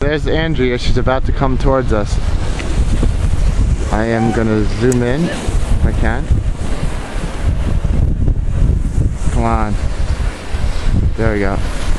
There's Andrea, she's about to come towards us. I am gonna zoom in if I can. Come on. There we go.